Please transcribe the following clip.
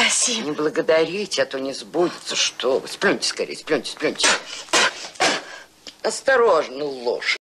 спасибо. Не благодарите, а то не сбудется. Что вы? Сплюньте скорее, сплюньте, сплюньте. Осторожно, ложь.